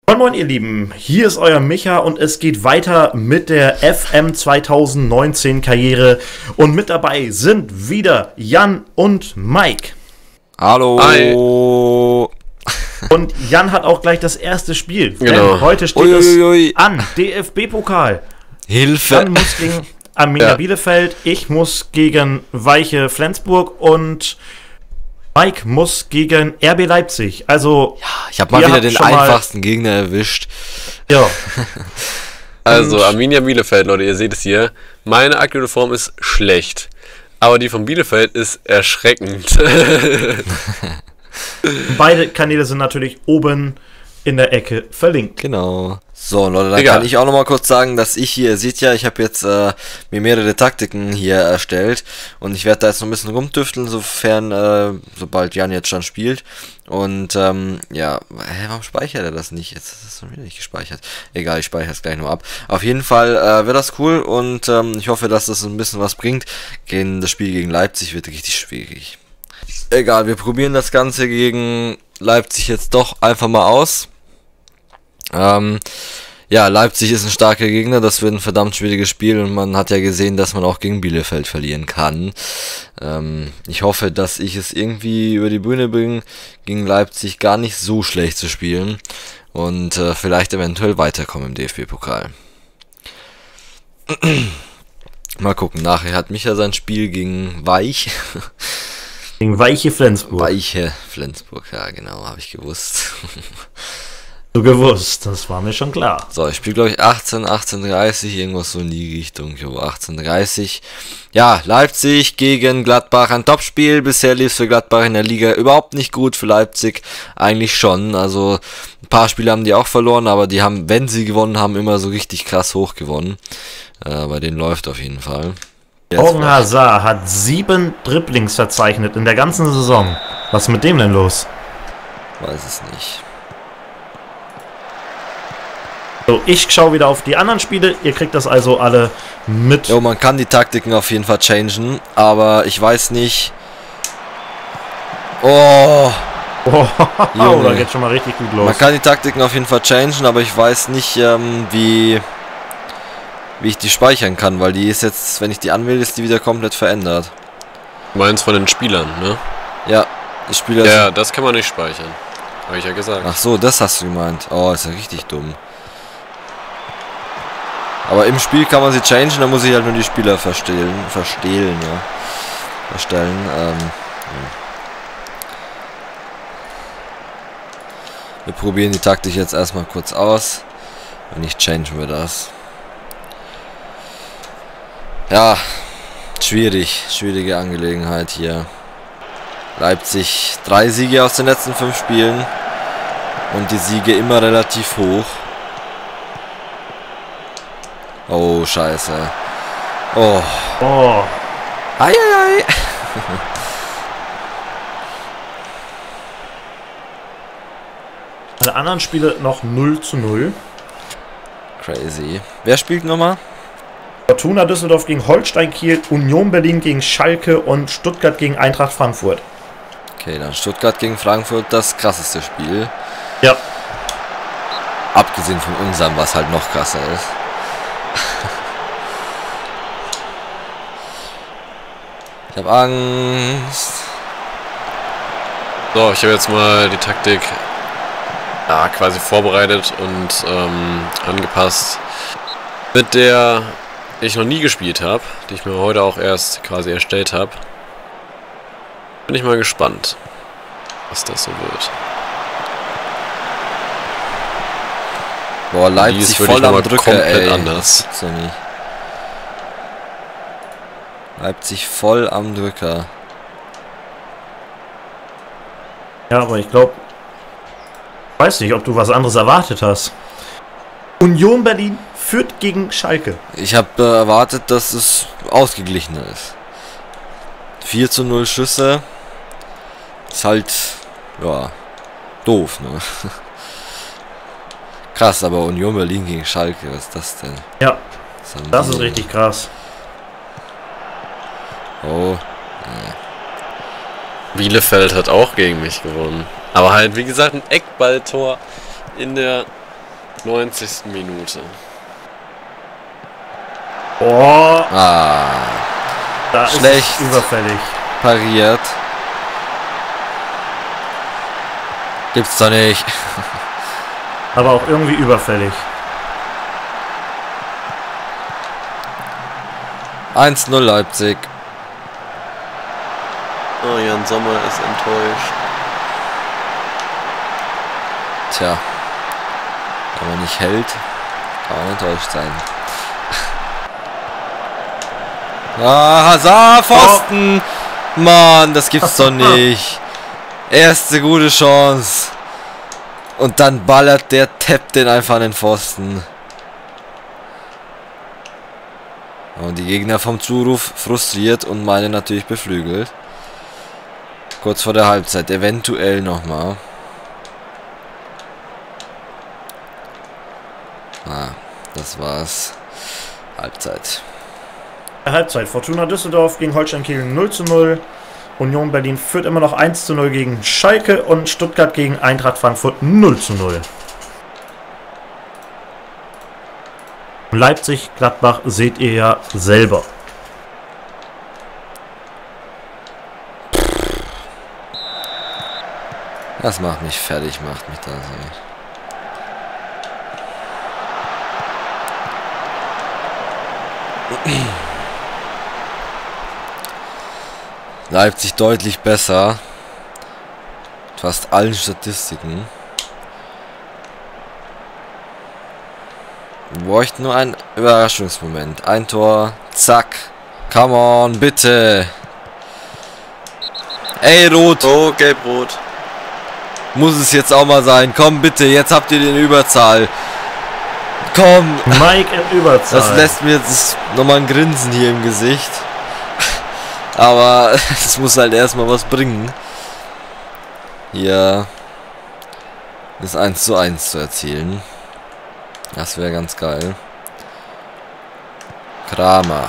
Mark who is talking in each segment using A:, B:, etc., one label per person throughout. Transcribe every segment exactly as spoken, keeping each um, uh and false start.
A: Moin Moin ihr Lieben, hier ist euer Micha und es geht weiter mit der F M zwanzig neunzehn Karriere und mit dabei sind wieder Jan und Mike.
B: Hallo.
C: Hi.
A: Und Jan hat auch gleich das erste Spiel,
C: Genau.
A: denn heute steht
B: Uiuiui.
A: es an, D F B-Pokal.
B: Hilfe.
A: Jan muss gegen Arminia
C: Ja.
A: Bielefeld, ich muss gegen Weiche Flensburg und Mike muss gegen R B Leipzig. Also,
B: Ich habe mal
A: Ihr
B: wieder
A: habt
B: den
A: schon mal-
B: einfachsten Gegner erwischt.
A: ja,
C: Also
A: Und-
C: Arminia Bielefeld, Leute, ihr seht es hier. Meine aktuelle Form ist schlecht. Aber die von Bielefeld ist erschreckend.
A: beide Kanäle sind natürlich oben in der Ecke verlinkt.
B: Genau. So, Leute, dann
C: Egal.
B: kann ich auch noch mal kurz sagen, dass ich hier, ihr seht ja, ich habe jetzt äh, mir mehrere Taktiken hier erstellt und ich werde da jetzt noch ein bisschen rumtüfteln, sofern, äh, sobald Jan jetzt schon spielt. Und, ähm, ja, hä, warum speichert er das nicht? Jetzt ist es schon wieder nicht gespeichert. Egal, ich speichere es gleich nur ab. Auf jeden Fall äh, wird das cool und ähm, ich hoffe, dass das ein bisschen was bringt. Gegen das Spiel gegen Leipzig wird richtig schwierig. Egal, wir probieren das Ganze gegen Leipzig jetzt doch einfach mal aus. Ähm, ja, Leipzig ist ein starker Gegner, das wird ein verdammt schwieriges Spiel und man hat ja gesehen, dass man auch gegen Bielefeld verlieren kann. Ähm, ich hoffe, dass ich es irgendwie über die Bühne bringe, gegen Leipzig gar nicht so schlecht zu spielen und äh, vielleicht eventuell weiterkommen im D F B-Pokal. Mal gucken, nachher hat Micha sein Spiel gegen Weich.
A: Gegen Weiche Flensburg.
B: Weiche Flensburg, ja genau, habe ich gewusst.
A: Du gewusst, das war mir schon klar.
B: So, ich spiele glaube ich achtzehn, achtzehn dreißig, irgendwas so in die Richtung, jo, achtzehn dreißig. Ja, Leipzig gegen Gladbach, ein Topspiel. Bisher lief es für Gladbach in der Liga überhaupt nicht gut, für Leipzig eigentlich schon. Also ein paar Spiele haben die auch verloren, aber die haben, wenn sie gewonnen haben, immer so richtig krass hoch gewonnen. Äh, bei denen läuft auf jeden Fall. Jetzt
A: Morgen Hazard hat sieben Dribblings verzeichnet in der ganzen Saison. Was ist mit dem denn los?
B: weiß es nicht.
A: So, ich schaue wieder auf die anderen Spiele. Ihr kriegt das also alle mit.
B: Jo, man kann die Taktiken auf jeden Fall changen, aber ich weiß nicht. Oh,
A: Oh,
B: Junge.
A: da geht schon mal richtig gut los.
B: man kann die Taktiken auf jeden Fall changen, aber ich weiß nicht, ähm, wie, wie ich die speichern kann, weil die ist jetzt, wenn ich die anwähle, ist die wieder komplett verändert.
C: Du meinst von den Spielern, ne?
B: Ja, ich spiele
C: Ja,
B: das.
C: ja, das kann man nicht speichern. Habe ich ja gesagt.
B: Ach so, das hast du gemeint. Oh, ist ja richtig dumm. Aber im Spiel kann man sie changen, dann muss ich halt nur die Spieler verstehlen, verstehlen, ja. Verstellen, ähm. ja. Wir probieren die Taktik jetzt erstmal kurz aus. Wenn nicht, changen wir das. Ja, schwierig, schwierige Angelegenheit hier. Leipzig, drei Siege aus den letzten fünf Spielen. Und die Siege immer relativ hoch. Oh, scheiße. Oh.
A: Oh,
B: Ei, ei, ei.
A: alle anderen Spiele noch null zu null.
B: Crazy. Wer spielt nochmal?
A: Fortuna Düsseldorf gegen Holstein Kiel, Union Berlin gegen Schalke und Stuttgart gegen Eintracht Frankfurt.
B: Okay, dann Stuttgart gegen Frankfurt, das krasseste Spiel.
A: Ja,
B: Abgesehen von unserem, was halt noch krasser ist. Ich habe Angst.
C: So, ich habe jetzt mal die Taktik ja, quasi vorbereitet und ähm, angepasst, mit der ich noch nie gespielt habe, die ich mir heute auch erst quasi erstellt habe. Bin ich mal gespannt, was das so wird.
B: Boah,
C: Die
B: Leipzig
C: ist wirklich
B: voll am
C: nochmal
B: Drücker,
C: komplett
B: ey.
C: anders.
B: So nicht. Leipzig voll am Drücker.
A: ja, aber ich glaube, weiß nicht, ob du was anderes erwartet hast. Union Berlin führt gegen Schalke.
B: Ich habe äh, erwartet, dass es ausgeglichener ist. vier zu null Schüsse. Ist halt, ja, doof, ne? Krass, aber Union Berlin gegen Schalke, was ist das denn?
A: Ja,
B: Was haben
A: das
B: die
A: ist
B: denn?
A: richtig krass.
B: Oh,
C: Bielefeld hat auch gegen mich gewonnen. Aber halt, wie gesagt, ein Eckballtor in der neunzigsten Minute.
A: Oh,
B: Ah,
A: da
B: schlecht.
A: ist es überfällig.
B: pariert. Gibt's doch nicht.
A: Aber auch irgendwie überfällig.
B: eins null Leipzig.
C: Oh, Jan Sommer ist enttäuscht.
B: Tja. Wenn man nicht hält, kann man enttäuscht sein. Ah, Hazard, Pfosten! Oh. Mann, das gibt's doch nicht. Erste gute Chance. Und dann ballert der Tepp den einfach an den Pfosten. Und die Gegner vom Zuruf frustriert und meine natürlich beflügelt. Kurz vor der Halbzeit, eventuell nochmal. Ah, das war's. Halbzeit.
A: Halbzeit. Fortuna Düsseldorf gegen Holstein Kiel null zu null. Union Berlin führt immer noch eins zu null gegen Schalke und Stuttgart gegen Eintracht Frankfurt null zu null. Leipzig, Gladbach seht ihr ja selber.
B: Das macht mich fertig, macht mich da so. Leipzig deutlich besser. Fast allen Statistiken. Wir bräuchten nur einen Überraschungsmoment. Ein Tor. Zack. Come on, bitte. Ey, rot.
C: Oh, gelb-rot.
B: Muss es jetzt auch mal sein. Komm, bitte. Jetzt habt ihr den Überzahl. Komm.
A: Mike in Überzahl.
B: Das lässt mir jetzt nochmal ein Grinsen hier im Gesicht. Aber es muss halt erstmal was bringen. Hier das eins zu eins zu erzielen. Das wäre ganz geil. Kramer.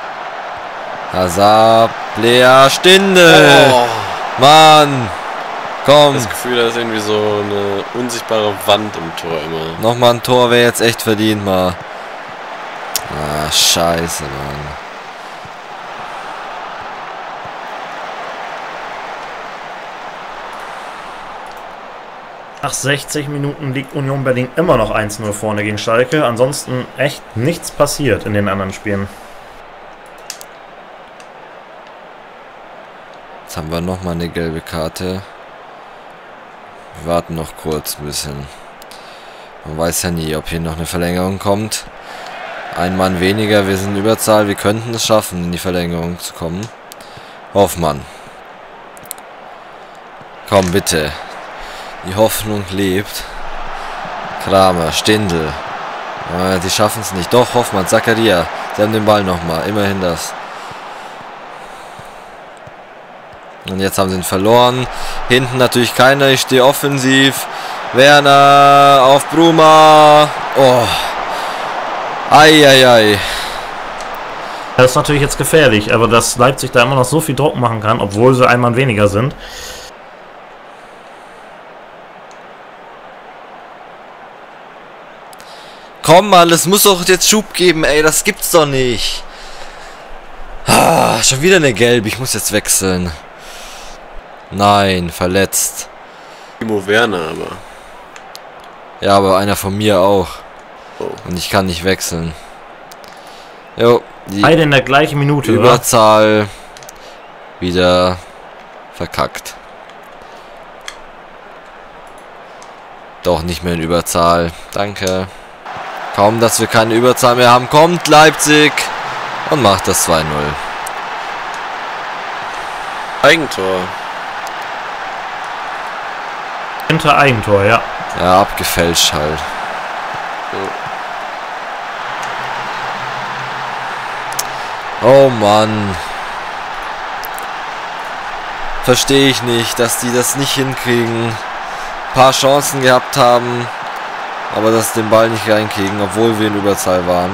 B: Hazard. Lea Stindl.
C: Oh.
B: Mann. Komm.
C: Das Gefühl, da ist irgendwie so eine unsichtbare Wand im Tor immer.
B: Nochmal ein Tor wäre jetzt echt verdient mal. Ah, scheiße, Mann.
A: Nach sechzig Minuten liegt Union Berlin immer noch eins zu null vorne gegen Schalke. Ansonsten echt nichts passiert in den anderen Spielen.
B: Jetzt haben wir nochmal eine gelbe Karte. Wir warten noch kurz ein bisschen. Man weiß ja nie, ob hier noch eine Verlängerung kommt. Ein Mann weniger, wir sind in Überzahl. Wir könnten es schaffen, in die Verlängerung zu kommen. Hoffmann. Komm, bitte. Die Hoffnung lebt. Kramer, Stindl. Ah, die schaffen es nicht. Doch, Hoffmann, Zakaria. Sie haben den Ball nochmal. Immerhin das. Und jetzt haben sie ihn verloren. Hinten natürlich keiner. Ich stehe offensiv. Werner auf Bruma. Oh. Eieiei.
A: Das ist natürlich jetzt gefährlich, aber dass Leipzig da immer noch so viel Druck machen kann, obwohl sie ein Mann weniger sind.
B: Komm mal, es muss doch jetzt Schub geben, ey, das gibt's doch nicht. Ah, schon wieder eine Gelbe, ich muss jetzt wechseln. Nein, verletzt.
C: Timo Werner aber.
B: Ja, aber einer von mir auch.
C: Oh.
B: Und ich kann nicht wechseln. Jo, die
A: Beide in der gleichen Minute, oder?
B: Überzahl wieder verkackt. Doch nicht mehr in Überzahl. Danke. Kaum, dass wir keine Überzahl mehr haben, kommt Leipzig und macht das zwei null.
C: Eigentor.
A: Hinter Eigentor, ja.
B: Ja, abgefälscht halt. Oh Mann. Verstehe ich nicht, dass die das nicht hinkriegen. Ein paar Chancen gehabt haben, aber dass den Ball nicht reinkriegen, obwohl wir in Überzahl waren.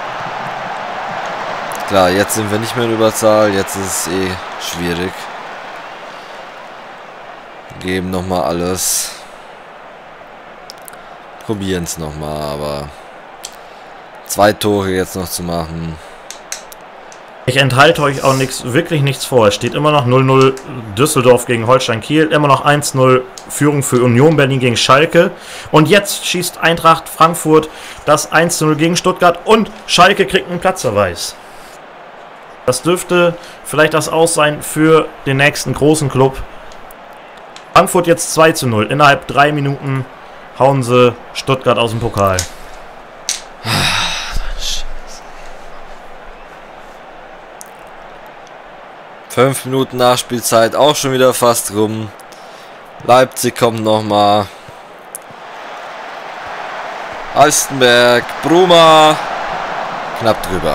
B: Klar, jetzt sind wir nicht mehr in Überzahl, jetzt ist es eh schwierig. Geben nochmal alles. probieren es nochmal, aber zwei Tore jetzt noch zu machen.
A: Ich enthalte euch auch nichts, wirklich nichts vor. Es steht immer noch null null Düsseldorf gegen Holstein Kiel, immer noch eins null Führung für Union Berlin gegen Schalke. Und jetzt schießt Eintracht Frankfurt das eins zu null gegen Stuttgart und Schalke kriegt einen Platzverweis. Das dürfte vielleicht das Aus sein für den nächsten großen Club. Frankfurt jetzt zwei zu null. Innerhalb drei Minuten hauen sie Stuttgart aus dem Pokal.
B: Fünf Minuten Nachspielzeit, auch schon wieder fast rum. Leipzig kommt nochmal. Alstenberg, Bruma. Knapp drüber.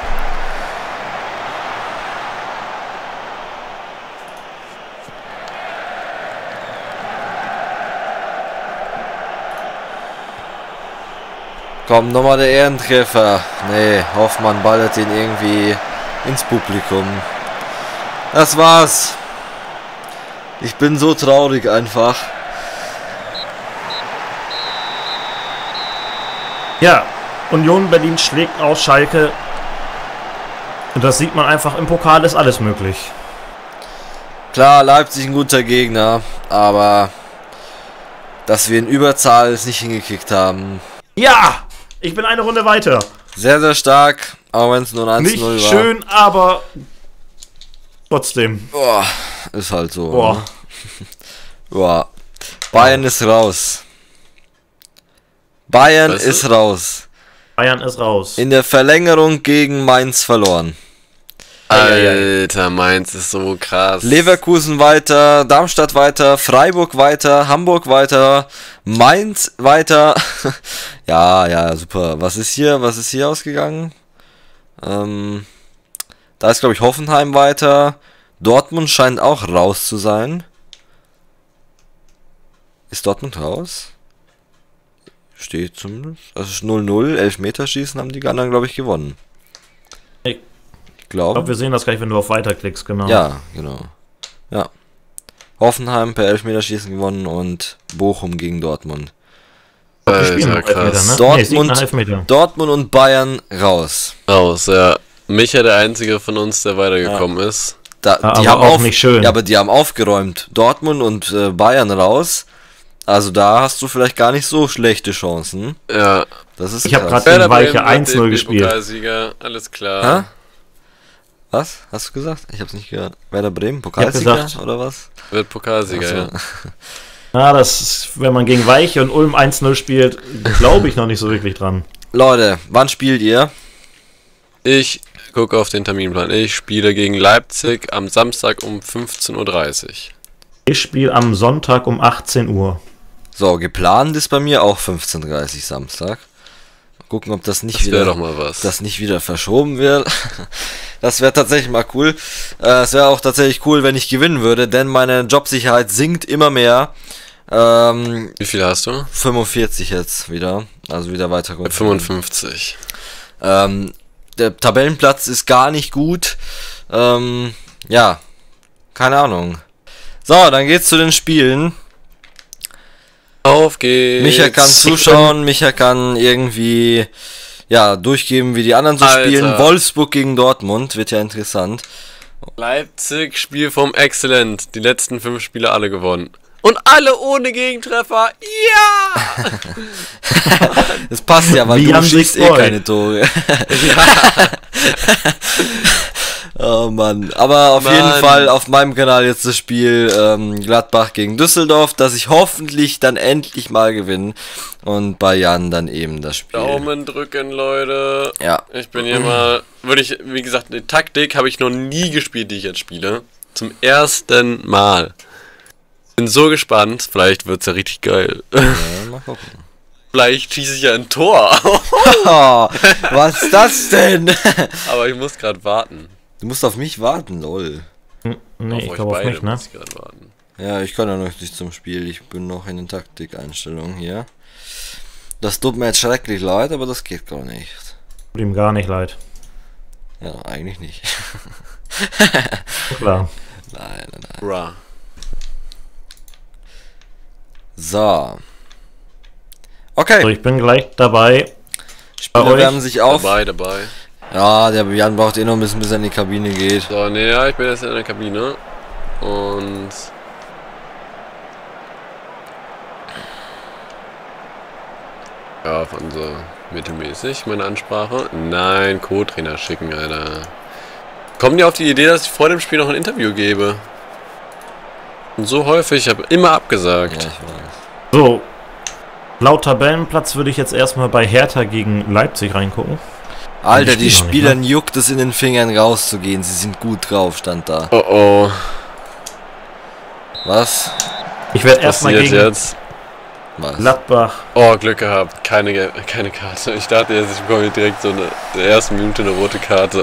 B: Kommt nochmal der Ehrentreffer. Nee, Hoffmann ballert ihn irgendwie ins Publikum. Das war's. Ich bin so traurig einfach.
A: Ja, Union Berlin schlägt aus Schalke. Und das sieht man einfach, im Pokal ist alles möglich.
B: Klar, Leipzig ein guter Gegner, aber dass wir in Überzahl es nicht hingekickt haben.
A: Ja, ich bin eine Runde weiter.
B: Sehr, sehr stark, auch wenn es nur ein eins zu null war.
A: Nicht schön, aber trotzdem.
B: Boah, ist halt so.
A: Boah.
B: Ne? Boah. Bayern ist raus. Bayern
C: Weißt du?
B: ist raus.
A: Bayern ist raus.
B: In der Verlängerung gegen Mainz verloren.
C: Alter, Mainz ist so krass.
B: Leverkusen weiter, Darmstadt weiter, Freiburg weiter, Hamburg weiter, Mainz weiter. Ja, ja, super. Was ist hier? Was ist hier ausgegangen? Ähm, da ist, glaube ich, Hoffenheim weiter. Dortmund scheint auch raus zu sein. Ist Dortmund raus? Steht zumindest. Also null null, Elfmeterschießen haben die anderen, glaube ich, gewonnen.
A: Ich
B: Ich glaube.
A: glaube, wir sehen das gleich, wenn du auf Weiter klickst, genau.
B: Ja, genau. Ja. Hoffenheim per Elfmeterschießen gewonnen und Bochum gegen Dortmund.
A: Wir spielen
C: Alter,
A: noch Elfmeter,
C: krass.
A: ne?
B: Dortmund,
A: Nee, Sieg nach Elfmeter.
B: Dortmund und Bayern raus.
C: Raus, ja. Micha der einzige von uns, der weitergekommen ist.
B: Da,
A: Ja,
B: die
A: aber
B: haben
A: auch
B: auf,
A: nicht schön.
B: Ja, aber die haben aufgeräumt. Dortmund und äh, Bayern raus. Also da hast du vielleicht gar nicht so schlechte Chancen.
C: Ja.
B: Das ist
A: Ich hab
B: krass.
A: grad- Gegen Weiche
C: Bremen
A: eins null
C: wird
A: gespielt.
C: Pokalsieger, alles klar.
B: Hä? Was? Hast du gesagt? Ich hab's nicht gehört. Werder Bremen, Pokalsieger
A: gesagt.
B: oder was?
C: Wird Pokalsieger,
B: Ach
C: ja.
B: so.
A: Ja, das ist, wenn man gegen Weiche und Ulm eins null spielt, glaube ich noch nicht so wirklich dran.
B: Leute, wann spielt ihr?
C: Ich gucke auf den Terminplan. Ich spiele gegen Leipzig am Samstag um fünfzehn Uhr dreißig.
A: Ich spiele am Sonntag um achtzehn Uhr.
B: So, geplant ist bei mir auch fünfzehn Uhr dreißig Samstag. Gucken, ob das nicht
C: Das
B: wieder
C: wäre doch mal was.
B: das nicht wieder verschoben wird. Das wäre tatsächlich mal cool. Äh, es wäre auch tatsächlich cool, wenn ich gewinnen würde, denn meine Jobsicherheit sinkt immer mehr. Ähm,
C: Wie viel hast du?
B: fünfundvierzig jetzt wieder, also wieder weiter gut.
C: fünfundfünfzig.
B: Ähm, der Tabellenplatz ist gar nicht gut. Ähm, ja, keine Ahnung. So, dann geht's zu den Spielen.
C: Auf geht's.
B: Micha kann zuschauen, Micha kann irgendwie ja durchgeben, wie die anderen so
C: Alter.
B: spielen. Wolfsburg gegen Dortmund wird ja interessant.
C: Leipzig, Spiel vom Exzellent. Die letzten fünf Spiele alle gewonnen. Und alle ohne Gegentreffer. Ja!
B: Das passt ja, weil
A: Wie
B: du
A: haben
B: schießt
A: sich's
B: eh
A: freut.
B: keine Tore. Oh Mann. Aber auf
C: Mann.
B: jeden Fall auf meinem Kanal jetzt das Spiel ähm, Gladbach gegen Düsseldorf, das ich hoffentlich dann endlich mal gewinne. Und bei Jan dann eben das Spiel.
C: Daumen drücken, Leute.
B: Ja.
C: Ich bin hier mal, würde ich, wie gesagt, die Taktik habe ich noch nie gespielt, die ich jetzt spiele. Zum ersten Mal. Bin so gespannt. Vielleicht wird's ja richtig geil.
B: Ja, mal gucken.
C: Vielleicht schieße ich ja ein Tor.
B: Oh, was ist das denn?
C: Aber ich muss gerade warten.
B: Du musst auf mich warten, lol.
A: Hm, Nee, ich
C: euch
A: glaube auf
C: beide
A: mich, ne?
C: muss ich gerade warten.
B: Ja, ich kann ja noch nicht zum Spiel. Ich bin noch in den Taktikeinstellungen hier. Das tut mir jetzt schrecklich leid, aber das geht gar nicht.
A: Tut ihm gar nicht leid.
B: Ja, eigentlich nicht.
A: Klar.
B: Nein, nein, nein.
C: Bra.
B: So. Okay.
A: So, ich bin gleich dabei.
B: Spieler
A: euch?
B: wärmen sich auf.
C: Dabei, dabei.
B: Ja, der Jan braucht eh noch ein bisschen, bis er in die Kabine geht.
C: So, ne, ja, ich bin jetzt in der Kabine. Und... Ja, von so mittelmäßig, meine Ansprache. Nein, Co-Trainer schicken, Alter. Kommen die auf die Idee, dass ich vor dem Spiel noch ein Interview gebe? Und so häufig, ich habe immer abgesagt.
B: Ja, ich weiß.
A: So, laut Tabellenplatz würde ich jetzt erstmal bei Hertha gegen Leipzig reingucken.
B: Alter, die
A: spielen noch nicht,
B: Spielern juckt es in den Fingern rauszugehen. Sie sind gut drauf, stand da.
C: Oh oh.
B: Was?
A: Ich werde erstmal
C: Passiert
A: gegen
C: jetzt?
B: Was?
A: Gladbach.
C: Oh, Glück gehabt. Keine, Ge- keine Karte. Ich dachte jetzt, ich bekomme direkt so eine, in der ersten Minute eine rote Karte.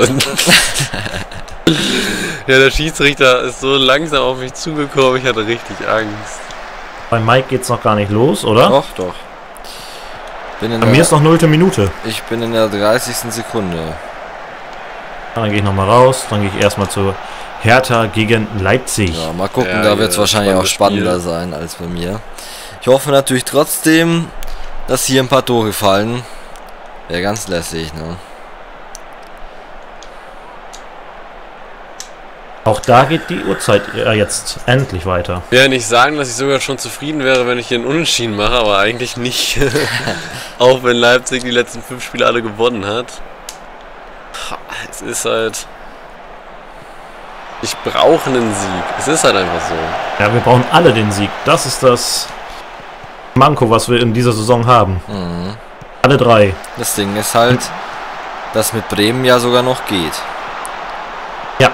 C: Ja, der Schiedsrichter ist so langsam auf mich zugekommen, ich hatte richtig Angst.
A: Bei Mike geht's noch gar nicht los, oder?
B: Doch, doch. Bin in
A: Bei
B: der,
A: mir ist noch nullte Minute.
B: ich bin in der dreißigsten Sekunde.
A: Dann gehe ich nochmal raus. Dann gehe ich erstmal zu Hertha gegen Leipzig.
B: Ja, mal gucken,
C: Ja,
B: da
C: ja,
B: wird es wahrscheinlich auch
C: spannendes
B: spannender sein als bei mir. Ich hoffe natürlich trotzdem, dass hier ein paar Tore fallen. Wäre ganz lässig, ne?
A: Auch da geht die Uhrzeit äh, jetzt endlich weiter.
C: Ich will ja nicht sagen, dass ich sogar schon zufrieden wäre, wenn ich hier einen Unentschieden mache, aber eigentlich nicht. Auch wenn Leipzig die letzten fünf Spiele alle gewonnen hat. Es ist halt... Ich brauche einen Sieg. Es ist halt einfach so.
A: Ja, wir brauchen alle den Sieg. Das ist das Manko, was wir in dieser Saison haben.
B: Mhm.
A: Alle drei.
B: Das Ding ist halt, dass mit Bremen ja sogar noch geht.
A: Ja.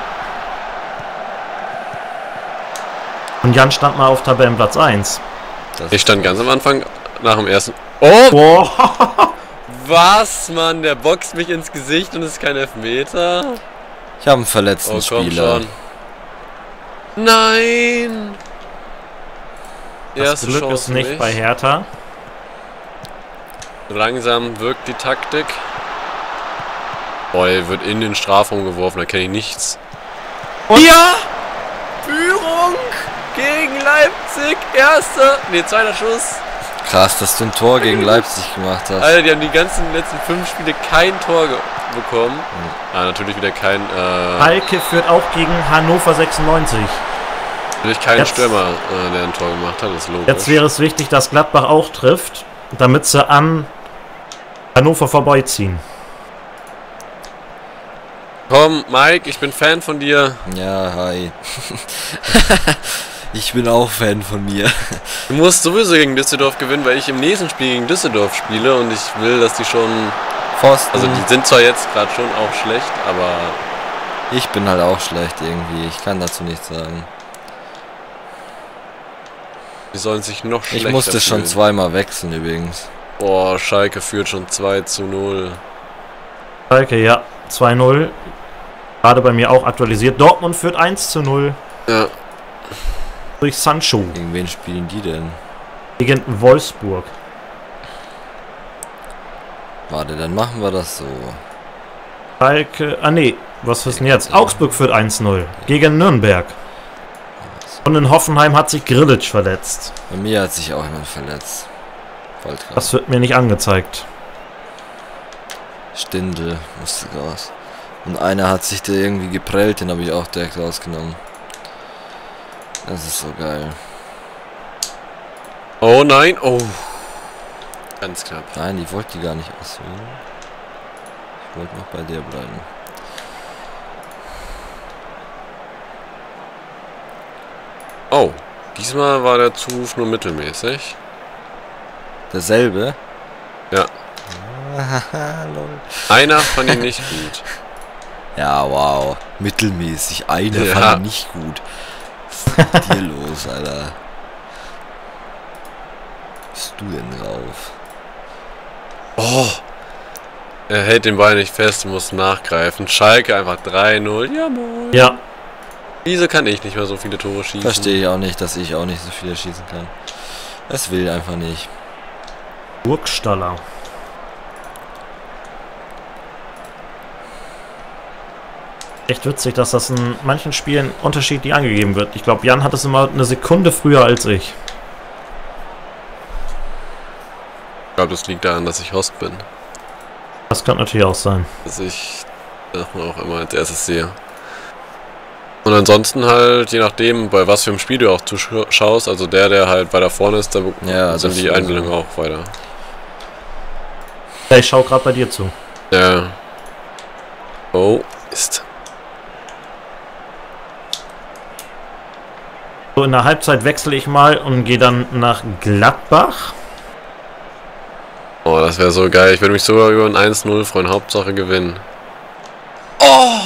A: Und Jan stand mal auf Tabellenplatz eins.
B: Das
C: Ich stand ganz am Anfang nach dem ersten... Oh!
A: Boah.
C: Was, Mann? Der boxt mich ins Gesicht und ist kein Elfmeter?
B: Ich habe einen verletzten
C: Oh, komm
B: Spieler.
C: schon. Nein!
A: Das
C: Erste
A: Glück
C: Chance
A: ist nicht
C: für mich.
A: bei Hertha.
C: Langsam wirkt die Taktik. Boah, er wird in den Strafraum geworfen, da kenne ich nichts.
A: Und
C: Ja! Führung gegen Leipzig. Erster, nee, zweiter Schuss.
B: Krass, dass du ein Tor gegen Leipzig gemacht hast.
C: Alter, die haben die ganzen letzten fünf Spiele kein Tor ge- bekommen. Ah, natürlich wieder kein, äh,
A: Schalke führt auch gegen Hannover sechsundneunzig.
C: natürlich kein
A: Jetzt-
C: Stürmer, äh, der ein Tor gemacht hat, das ist logisch.
A: Jetzt wäre es wichtig, dass Gladbach auch trifft, damit sie an Hannover vorbeiziehen.
C: Komm, Mike, ich bin Fan von dir.
B: Ja, hi. Ich bin auch Fan von mir.
C: Du musst sowieso gegen Düsseldorf gewinnen, weil ich im nächsten Spiel gegen Düsseldorf spiele und ich will, dass die schon...
B: Pfosten.
C: Also die sind zwar jetzt gerade schon auch schlecht, aber...
B: Ich bin halt auch schlecht irgendwie. Ich kann dazu nichts sagen.
C: Die sollen sich noch schlechter
B: Ich musste schon
C: fühlen.
B: zweimal wechseln übrigens.
C: Boah, Schalke führt schon zwei zu null.
A: Schalke, ja, zwei null. Gerade bei mir auch aktualisiert. Dortmund führt eins zu null
C: Ja.
A: durch Sancho
B: Gegen wen spielen die denn?
A: gegen Wolfsburg.
B: Warte, dann machen wir das so.
A: Schalke, ah nee, was ist denn jetzt? Augsburg führt eins null gegen Nürnberg. Und in Hoffenheim hat sich Grillitsch verletzt.
B: Bei mir hat sich auch jemand verletzt. Voll krass.
A: Das wird mir nicht angezeigt.
B: Stindl musste raus. Und einer hat sich da irgendwie geprellt, den habe ich auch direkt rausgenommen. Das ist so geil.
C: Oh nein, oh. Ganz knapp.
B: Nein, ich wollte die gar nicht auswählen. Ich wollte noch bei der bleiben.
C: Oh, diesmal war der Zuruf nur mittelmäßig.
B: Derselbe?
C: Ja.
B: Lol.
C: Einer fand ihn nicht gut.
B: Ja, wow. Mittelmäßig. Einer
C: Ja.
B: fand ich nicht gut. Was ist mit dir los, Alter? Was bist du denn drauf?
C: Oh. Er hält den Ball nicht fest, muss nachgreifen. Schalke einfach drei null. Ja, moin.
A: Ja,
C: Wieso kann ich nicht mehr so viele Tore schießen?
B: Verstehe ich auch nicht, dass ich auch nicht so viele schießen kann. Es will einfach nicht.
A: Burgstaller. Echt witzig, dass das in manchen Spielen unterschiedlich angegeben wird. Ich glaube, Jan hat es immer eine Sekunde früher als ich.
C: glaube, das liegt daran, dass ich Host bin.
A: Das könnte natürlich auch sein.
C: Dass ich das auch immer als erstes sehe. Und ansonsten halt, je nachdem, bei was für einem Spiel du auch zuschaust, also der, der halt weiter vorne ist, da
B: ja,
C: sind die Einblendungen auch weiter.
A: Ja, ich schau gerade bei dir zu.
C: Ja. Oh, ist.
A: So, in der Halbzeit wechsle ich mal und gehe dann nach Gladbach.
C: Oh, das wäre so geil. Ich würde mich sogar über ein eins null freuen. Hauptsache gewinnen. Oh!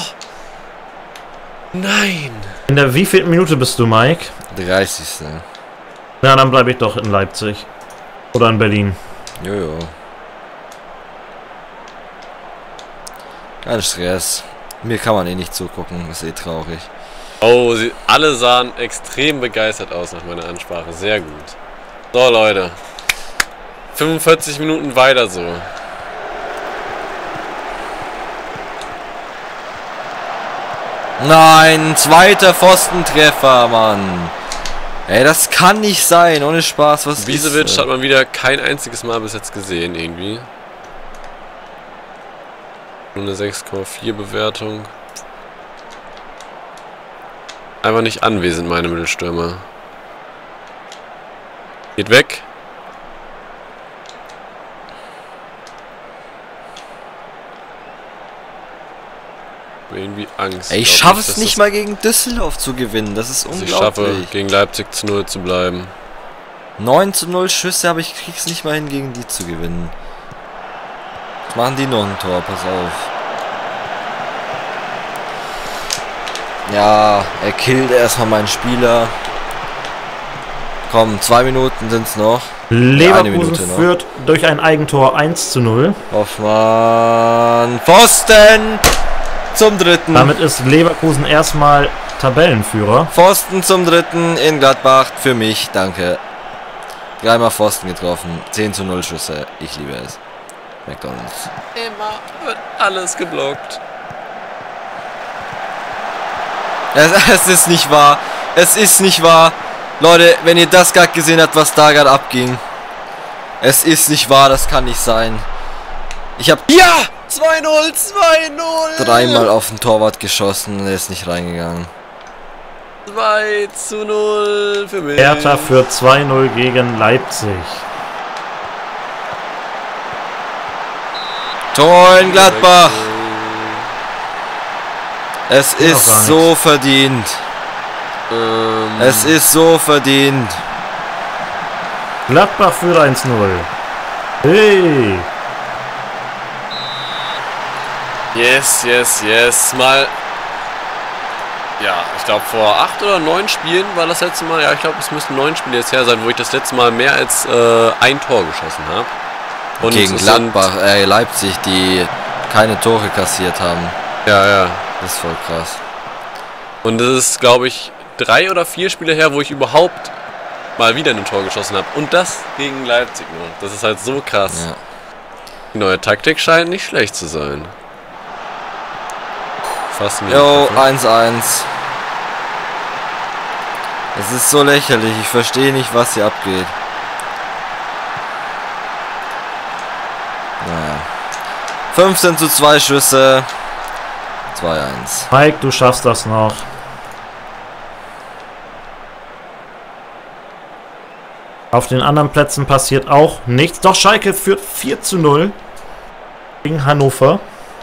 C: Nein!
A: In der wievielten Minute bist du, Mike?
B: dreißigste
A: Na, dann bleibe ich doch in Leipzig. Oder in Berlin.
B: Jojo. Kein Stress. Mir kann man eh nicht zugucken. Ist eh traurig.
C: Oh, sie alle sahen extrem begeistert aus nach meiner Ansprache. Sehr gut. So, Leute. fünfundvierzig Minuten weiter so.
B: Nein, zweiter Pfostentreffer, Mann. Ey, das kann nicht sein, ohne Spaß. Was
C: Bisevic
B: ist,
C: hat man wieder kein einziges Mal bis jetzt gesehen, irgendwie. Nur eine sechs Komma vier Bewertung. Einfach nicht anwesend, meine Mittelstürmer. Geht weg. Irgendwie Angst.
B: Ey, ich schaffe es nicht mal gegen Düsseldorf zu gewinnen. Das ist unglaublich.
C: Ich schaffe, gegen Leipzig zu null zu bleiben.
B: neun zu null Schüsse, aber ich krieg's nicht mal hin, gegen die zu gewinnen. Jetzt machen die noch ein Tor, pass auf. Ja, er killt erstmal meinen Spieler. Komm, zwei Minuten sind's noch.
A: Leverkusen ja, führt durch ein Eigentor eins zu null.
B: Hoffmann. Pfosten! Zum dritten.
A: Damit ist Leverkusen erstmal Tabellenführer.
B: Pfosten zum dritten in Gladbach für mich, danke. Dreimal Pfosten getroffen. zehn zu null Schüsse. Ich liebe es. McDonald's.
C: Immer wird alles geblockt.
B: Es, es ist nicht wahr. Es ist nicht wahr. Leute, wenn ihr das gerade gesehen habt, was da gerade abging. Es ist nicht wahr, das kann nicht sein. Ich habe
C: ja! zwei null, zwei null!
B: Dreimal auf den Torwart geschossen, der ist nicht reingegangen.
C: zwei zu null für mich.
A: Hertha für zwei null gegen Leipzig.
B: Tor in Gladbach. Es ist so verdient.
C: Ähm.
B: Es ist so verdient.
A: Gladbach führt eins null. Hey!
C: Yes, yes, yes. Mal. Ja, ich glaube vor acht oder neun Spielen war das letzte Mal. Ja, ich glaube, es müssten neun Spiele jetzt her sein, wo ich das letzte Mal mehr als äh, ein Tor geschossen habe.
B: Und gegen Gladbach, äh, Leipzig, die keine Tore kassiert haben.
C: Ja, ja.
B: Das ist voll krass.
C: Und das ist, glaube ich, drei oder vier Spiele her, wo ich überhaupt mal wieder ein Tor geschossen habe. Und das gegen Leipzig nur. Das ist halt so krass.
B: Ja.
C: Die neue Taktik scheint nicht schlecht zu sein. Fast ein
B: Jo, eins eins. Es ist so lächerlich. Ich verstehe nicht, was hier abgeht. Naja. fünfzehn zu zwei Schüsse. zwei eins.
A: Mike, du schaffst das noch. Auf den anderen Plätzen passiert auch nichts. Doch Schalke führt vier zu null gegen Hannover.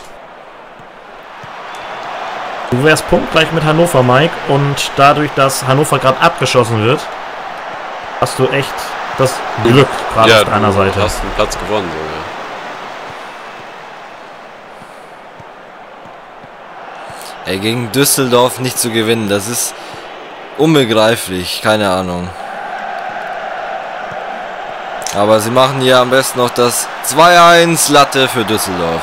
A: Du wärst punktgleich mit Hannover, Mike. Und dadurch, dass Hannover gerade abgeschossen wird, hast du echt das Glück gerade
C: ja,
A: auf deiner Seite.
C: Du hast einen Platz gewonnen sogar.
B: Ey, gegen Düsseldorf nicht zu gewinnen, das ist unbegreiflich, keine Ahnung. Aber sie machen hier am besten noch das zwei eins Latte für Düsseldorf.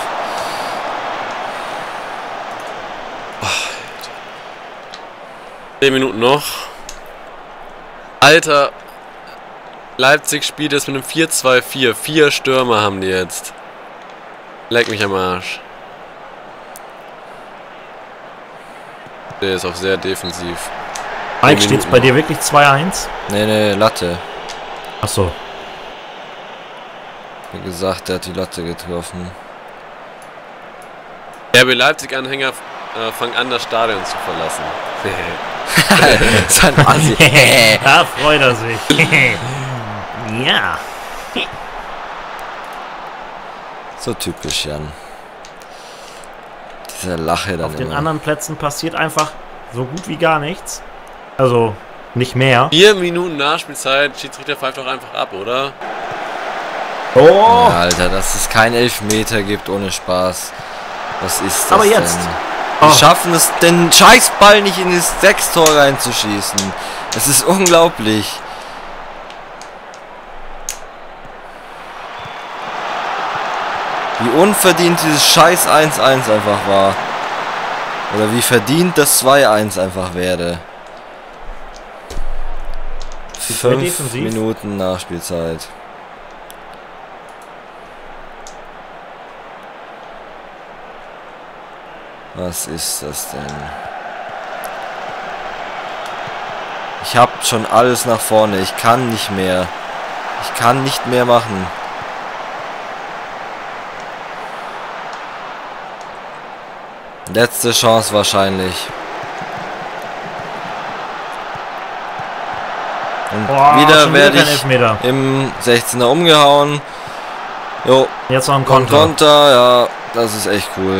C: zehn Minuten noch. Alter, Leipzig spielt jetzt mit einem vier zwei vier. Vier Stürmer haben die jetzt. Leck mich am Arsch. Der ist auch sehr defensiv.
A: Mike, steht es bei dir wirklich zwei eins?
B: Nee, nee, Latte.
A: Achso.
B: Wie gesagt, der hat die Latte getroffen.
C: R B Leipzig-Anhänger äh, fangen an, das Stadion zu verlassen.
B: Sein Assi.
A: Da freut er sich. Ja.
B: So typisch, Jan. Diese Lache dann
A: Auf den
B: immer.
A: anderen Plätzen passiert einfach so gut wie gar nichts. Also nicht mehr.
C: Vier Minuten Nachspielzeit, Schiedsrichter pfeift doch einfach ab, oder?
A: Oh!
B: Ja, Alter, dass es kein Elfmeter gibt ohne Spaß. Was ist das
A: Aber jetzt.
B: denn?
A: Oh.
B: Wir schaffen es, den Scheißball nicht in das Sechstor reinzuschießen. Es ist unglaublich. Wie unverdient dieses Scheiß eins eins einfach war. Oder wie verdient das zwei eins einfach wäre. Fünf
A: defensiv.
B: Minuten Nachspielzeit. Was ist das denn? Ich habe schon alles nach vorne. Ich kann nicht mehr. Ich kann nicht mehr machen. Letzte Chance wahrscheinlich. Und
A: Boah,
B: wieder
A: schon
B: werde
A: kein
B: ich
A: Elfmeter.
B: im sechzehner umgehauen. Jo,
A: Jetzt noch ein
B: Konter.
A: Konter.
B: Konter, ja, das ist echt cool.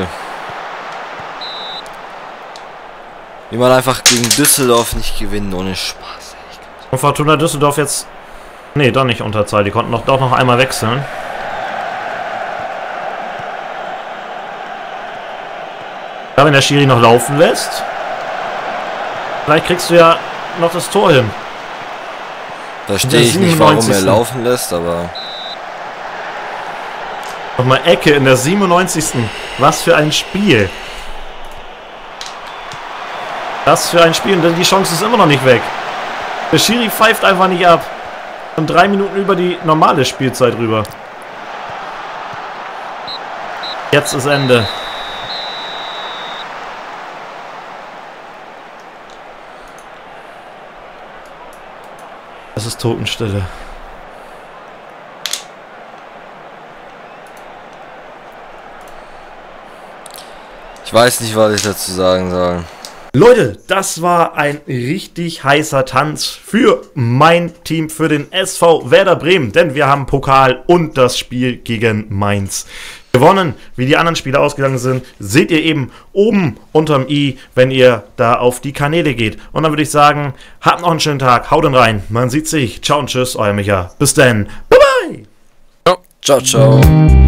B: Wie man einfach gegen Düsseldorf nicht gewinnt, ohne Spaß.
A: Und Fortuna Düsseldorf jetzt... Nee, doch nicht Unterzahl. Die konnten doch, doch noch einmal wechseln. Ja, wenn der Schiri noch laufen lässt, vielleicht kriegst du ja noch das Tor hin.
B: Verstehe ich nicht, warum er
A: siebenundneunzigsten
B: laufen lässt, aber...
A: Nochmal Ecke in der siebenundneunzigsten Was für ein Spiel. Das für ein Spiel. Und die Chance ist immer noch nicht weg. Der Schiri pfeift einfach nicht ab. Und drei Minuten über die normale Spielzeit rüber. Jetzt ist Ende. Es ist Totenstille.
B: Ich weiß nicht, was ich dazu sagen soll.
A: Leute, das war ein richtig heißer Tanz für mein Team, für den S V Werder Bremen. Denn wir haben Pokal und das Spiel gegen Mainz gewonnen. Wie die anderen Spiele ausgegangen sind, seht ihr eben oben unterm i, wenn ihr da auf die Kanäle geht. Und dann würde ich sagen, habt noch einen schönen Tag, haut rein, man sieht sich. Ciao und tschüss, euer Micha. Bis dann. Bye bye.
B: Ciao, ciao.